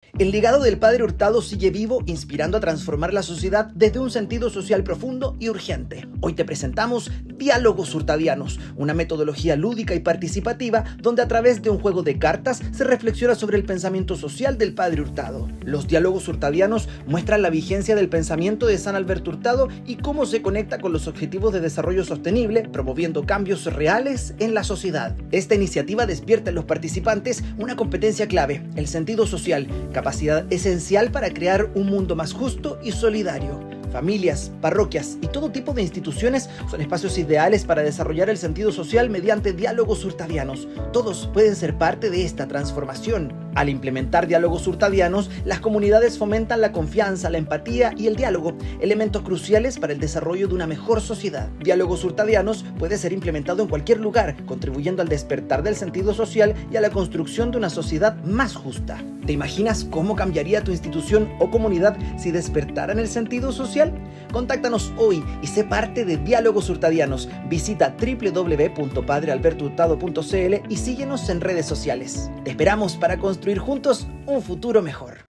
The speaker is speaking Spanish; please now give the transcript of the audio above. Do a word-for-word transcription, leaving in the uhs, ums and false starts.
El legado del Padre Hurtado sigue vivo, inspirando a transformar la sociedad desde un sentido social profundo y urgente. Hoy te presentamos Diálogos Hurtadianos, una metodología lúdica y participativa donde a través de un juego de cartas se reflexiona sobre el pensamiento social del Padre Hurtado. Los Diálogos Hurtadianos muestran la vigencia del pensamiento de San Alberto Hurtado y cómo se conecta con los objetivos de desarrollo sostenible, promoviendo cambios reales en la sociedad. Esta iniciativa despierta en los participantes una competencia clave, el sentido social, capacidad esencial para crear un mundo más justo y solidario. Familias, parroquias y todo tipo de instituciones son espacios ideales para desarrollar el sentido social mediante diálogos hurtadianos. Todos pueden ser parte de esta transformación. Al implementar diálogos hurtadianos, las comunidades fomentan la confianza, la empatía y el diálogo, elementos cruciales para el desarrollo de una mejor sociedad. Diálogos hurtadianos puede ser implementado en cualquier lugar, contribuyendo al despertar del sentido social y a la construcción de una sociedad más justa. ¿Te imaginas cómo cambiaría tu institución o comunidad si despertaran el sentido social? Contáctanos hoy y sé parte de Diálogos Hurtadianos. Visita w w w punto padre alberto hurtado punto c l y síguenos en redes sociales. Te esperamos para construir juntos un futuro mejor.